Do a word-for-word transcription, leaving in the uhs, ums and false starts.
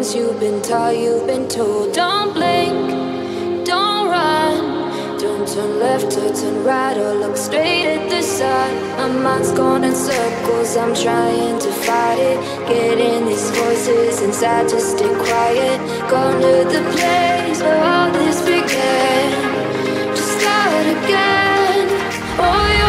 things you've been taught, you've been told. Don't blink, don't run, don't turn left or turn right or look straight at the sun. My mind's going in circles, I'm trying to fight it, getting these voices inside to stay quiet. Gone to the place where all this began, to start again. Oh yeah.